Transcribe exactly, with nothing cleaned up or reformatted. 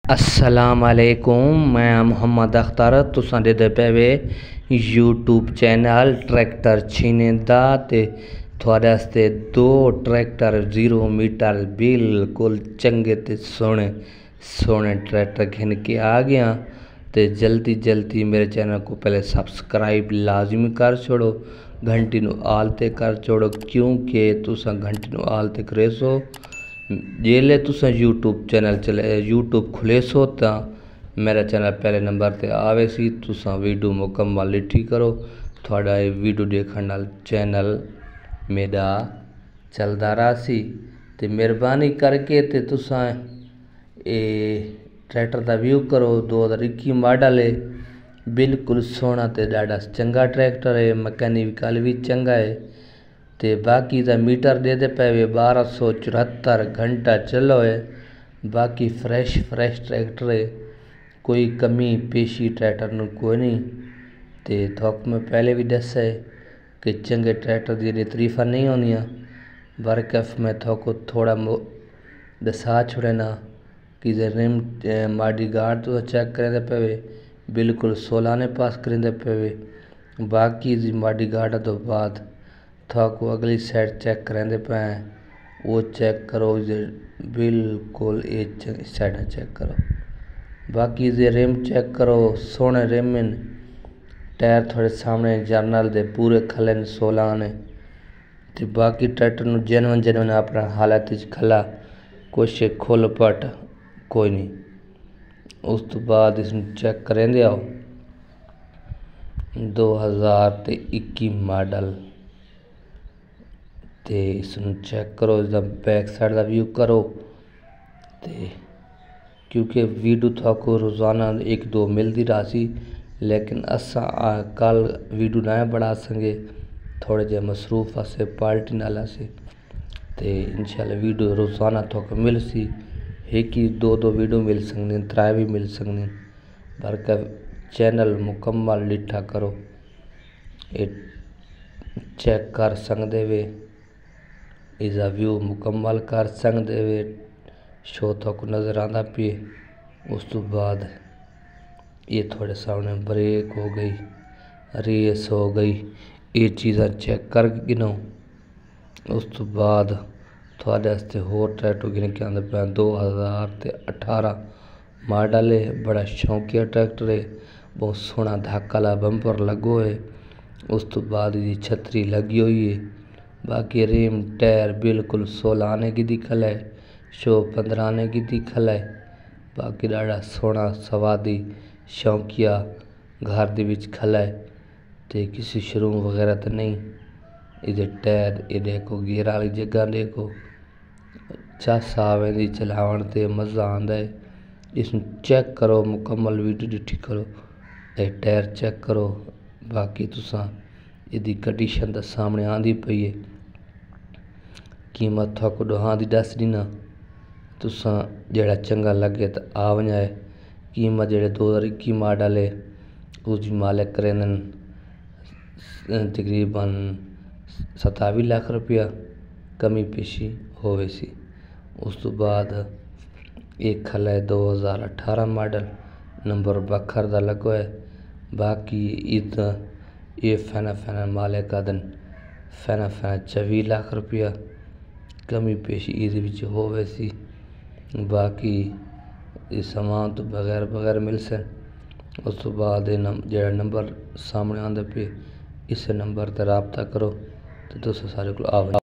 अस्सलाम वालेकुम, मैं मुहम्मद अख्तर। तुसां दे पे वे यूट्यूब चैनल ट्रैक्टर छीने दा ते थोड़े वास्ते दो ट्रैक्टर जीरो मीटर बिल्कुल चंगे ते सोने सोने ट्रैक्टर घिन के आ गया। ते जल्दी जल्दी मेरे चैनल को पहले सब्सक्राइब लाजमी कर छोड़ो, घंटी नू आल ते कर छोड़ो, क्योंकि तुसां घंटी नू आल ते करे सो जेले तुसां यूट्यूब चैनल चले यूट्यूब खुले सो तो मेरा चैनल पहले नंबर ते आवे सी। तुसां वीडियो मुकम्मल लिठी करो, थोड़ा वीडियो देखने नाल चैनल मेरा चलदा रहा सी। ते मेहरबानी करके ते तुसां ए ट्रैक्टर का व्यू करो। दो हज़ार इक्की मॉडल है, बिल्कुल सोहना ते ज़्यादा चंगा ट्रैक्टर है, मैकेनिकल भी चंगा है। ते बाकी का मीटर दे दे पे बारह सौ चौहत्तर घंटा चलो है। बाकी फ्रैश फ्रैश ट्रैक्टर है, कोई कमी पेशी ट्रैक्टर नू कोई नहीं। ते थोक में पहले भी दसा है कि चंगे ट्रैक्टर दी तरीफा नहीं होनिया, बरकफ में थोको थोड़ा दसा छुड़ना कि रिम माडी गार्ड तो चेक करें पे बिल्कुल सोलाने पास करें पे। बाकी जी माडी गार्ड तो बाद थोको अगली साइड चेक करें पे वो चेक करो, बिल्कुल ये साइड चेक करो। बाकी जे रिम चेक करो, सोने रिम टायर थोड़े सामने जर्नल दे पूरे खले सोलह ने। ते बाकी ट्रैक्टर नू जनवन जनवन अपना हालत खला, कुछ खुल पट कोई नहीं। उस तो बाद इस चेक करें दे आओ दो हज़ार ते इक्की मॉडल। ते इसनू चेक करो, इसका बैक साइड का व्यू करो। ते क्योंकि वीडियो थोको रोज़ाना एक दो मिलती रहा सी, लेकिन असा कल वीडियो ना बढ़ा सके, थोड़े जे मसरूफ आसे पार्टी नाल से। ते इंशाल्लाह वीडियो रोज़ाना थोको मिल सी, एक ही दो दो वीडियो मिल सकनी, त्रै भी मिल सकनी, बरकर चैनल मुकम्मल लिठा करो। ये चेक कर सकते वे, इसका व्यू मुकम्मल कर सकते वे, शो तक नज़र आता पे। उस तो बाद ये थोड़े सामने ब्रेक हो गई, रेस हो गई, ये चीज़ा चेक कर गिनो। उस तो बाद थोड़े वास्ते होर ट्रैक्टर गिन के आंदे पे दो हज़ार ते अठारह मॉडल है, बड़ा शौकिया ट्रैक्टर है, बहुत सोहना धाका ला बंपर लगो है। उस तो बाद ये छतरी लगी हुई है। बाकी रिम टायर बिल्कुल सोलह आने की दिखल है, शो पंद्रह आने की दिखल है। बाकी ज़्यादा सोहना सवादी शौकिया घर दे विच खला है, ते किसी शोरूम वगैरह तो नहीं। इधर टायर ये देखो, गियर वाली जगह देखो, चस आवे चलावन ते मज़ा आंदा है। इसमें चेक करो, मुकम्मल वीडियो डिठी करो, ये टायर चेक करो। बाकी तुसां इहदी कंडीशन तो सामने आंदी पई है, कीमत थोको दोहां दी दस दीना, तुसां जेड़ा चंगा लगे तो आ वजाए। कीमत जेड़े दो हज़ार इक्की मॉडल है उसकी मालिक करेंदन तकरीबन सतावी लाख रुपया, कमी पेशी होवे सी। उस तो बाद एक खला है दो हज़ार अठारह मॉडल, नंबर बखर दा लगो है। बाकी ईद ये फैना फैना मालिक आदन फैना फैना चौबी लाख रुपया, कमी पेशी ईद विच होवे सी। बाकी ये सामान तो बगैर बगैर मिल सन। उस तो बाद जो नंबर सामने आंदे पे इस नंबर पर रबता करो तो तुस सारे को आ